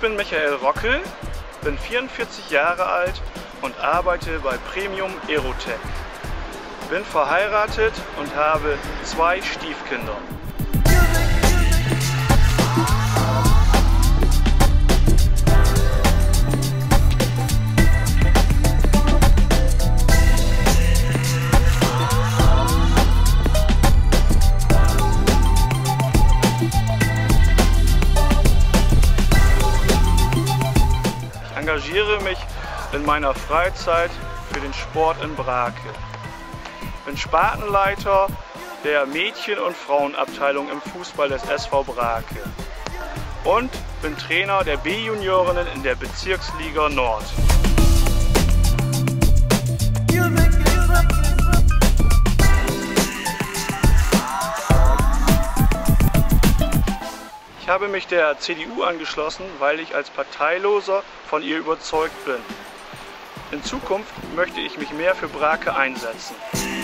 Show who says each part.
Speaker 1: bin Michael Rockel, bin 44 Jahre alt und arbeite bei Premium Aerotech. Bin verheiratet und habe 2 Stiefkinder. Ich engagiere mich in meiner Freizeit für den Sport in Brake. Bin Spartenleiter der Mädchen- und Frauenabteilung im Fußball des SV Brake und bin Trainer der B-Juniorinnen in der Bezirksliga Nord. Ich habe mich der CDU angeschlossen, weil ich als Parteiloser von ihr überzeugt bin. In Zukunft möchte ich mich mehr für Brake einsetzen.